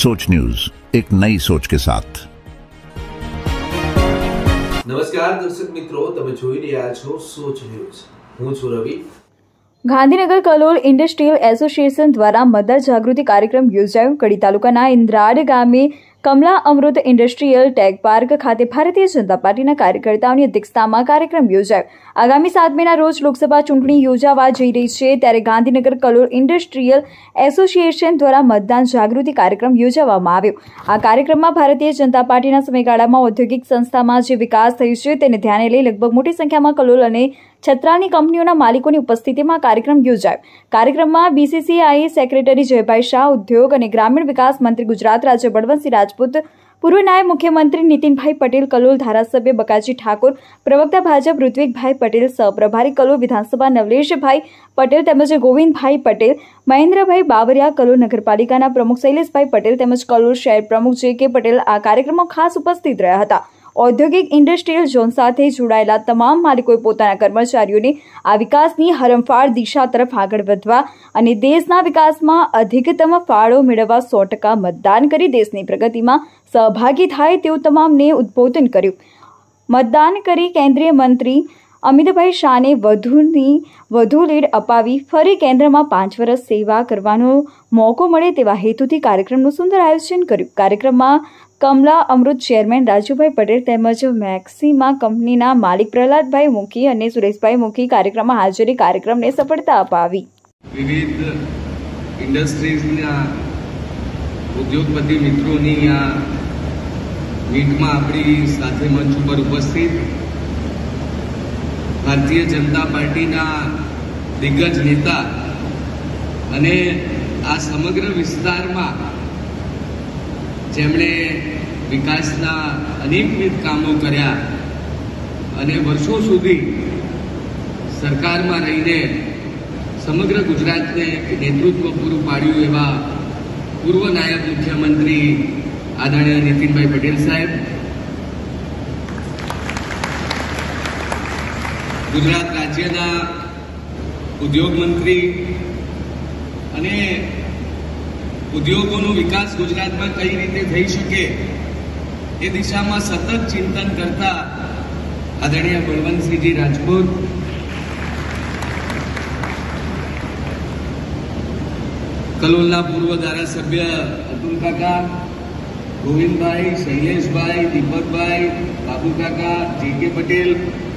सोच न्यूज, एक नई सोच के साथ। નમસ્કાર દર્શક મિત્રો, તમે જોઈ રહ્યા છો સોચ ન્યૂઝ। હું છું રવિ। ગાંધીનગર કલોલ ઇન્ડસ્ટ્રીયલ એસોસિએશન દ્વારા મતદાર જાગૃતિ કાર્યક્રમ યોજાયો। કડી તાલુકાના ઇન્દ્રાડ ગામે Kamla Amrut industrial tech park ખાતે ભારતીય જનતા પાર્ટીના કાર્યકર્તાઓની અધ્યક્ષતામાં કાર્યક્રમ યોજાયો। આગામી 7 મેના રોજ લોકસભા ચૂંટણી યોજાવા જઈ રહી છે, ત્યારે ગાંધીનગર કલોલ ઇન્ડસ્ટ્રીયલ એસોસિએશન દ્વારા મતદાન જાગૃતિ કાર્યક્રમ યોજવામાં આવ્યો। આ કાર્યક્રમમાં ભારતીય જનતા પાર્ટીના સમયગાળામાં ઔદ્યોગિક સંસ્થામાં જે વિકાસ થયો છે તેને ધ્યાને લઈ લગભગ મોટી સંખ્યામાં કલોલ અને છત્રાલની કંપનીઓના માલિકોની ઉપસ્થિતિમાં કાર્યક્રમ યોજાયો। કાર્યક્રમમાં બીસીસીઆઈ સેક્રેટરી જયભાઈ શાહ, ઉદ્યોગ અને ગ્રામીણ વિકાસ મંત્રી ગુજરાત રાજ્ય બળવંતસિંહ રાજપૂત, પૂર્વ નાયબ મુખ્યમંત્રી નીતિનભાઈ પટેલ, કલોલ ધારાસભ્ય બકાજી ઠાકોર, પ્રવક્તા ભાજપ ઋત્વિકભાઈ પટેલ, સહપ્રભારી કલોલ વિધાનસભા નવલેશભાઈ પટેલ તેમજ ગોવિંદભાઈ પટેલ, મહેન્દ્રભાઈ બાબરિયા, કલોલ નગરપાલિકાના પ્રમુખ શૈલેષભાઈ પટેલ તેમજ કલોલ શહેર પ્રમુખ જે.કે. પટેલ આ કાર્યક્રમમાં ખાસ ઉપસ્થિત રહ્યા હતા। ઔદ્યોગિક ઇન્ડસ્ટ્રીયલ ઝોન સાથે જોડાયેલા તમામ માલિકોએ પોતાના કર્મચારીઓને આ વિકાસની હરણફાળ દિશા તરફ આગળ વધવા અને દેશના વિકાસમાં અધિકતમ ફાળો મેળવવા 100% મતદાન કરી દેશની પ્રગતિમાં સહભાગી થાય તેવું તમામને ઉદ્બોધન કર્યું। મતદાન કરી કેન્દ્રીય મંત્રી અમિતભાઈ શાહને વધુ લીડ અપાવી ફરી કેન્દ્રમાં 5 વર્ષ સેવા કરવાનો મોકો મળે તેવા હેતુથી કાર્યક્રમનું સુંદર આયોજન કર્યું। કાર્યક્રમમાં કમલા અમૃત ચેરમેન રાજુભાઈ પટેલ તેમજ મેક્સિમા કંપનીના માલિક પ્રહલાદભાઈ મુખી અને સુરેશભાઈ મુખી કાર્યક્રમમાં હાજરી કાર્યક્રમને સફળતા અપાવી। વિવિધ ઇન્ડસ્ટ્રીઝના ઉદ્યોગપતિ મિત્રોની આ મીટમાં આપણી સાથે મંચ ઉપર ઉપસ્થિત ભારતીય જનતા પાર્ટીના દિગ્ગજ નેતા અને આ સમગ્ર વિસ્તારમાં જેમણે વિકાસના અનેકવિધ કામો કર્યા અને વર્ષો સુધી સરકારમાં રહીને સમગ્ર ગુજરાતને નેતૃત્વ પૂરું પાડ્યું એવા પૂર્વ નાયબ મુખ્યમંત્રી આદરણીય નીતિનભાઈ પટેલ સાહેબ, ગુજરાત રાજ્યના ઉદ્યોગ મંત્રી અને ઉદ્યોગોનો વિકાસ ગુજરાતમાં કઈ રીતે થઈ શકે એ દિશામાં સતત ચિંતન કરતા આદરણીય બળવંતસિંહજી રાજપૂત, કલોલના પૂર્વ ધારાસભ્ય અતુલ કાકા, ગોવિંદભાઈ, શૈલેષભાઈ, દીપકભાઈ, બાબુ કાકા, જે.કે. પટેલ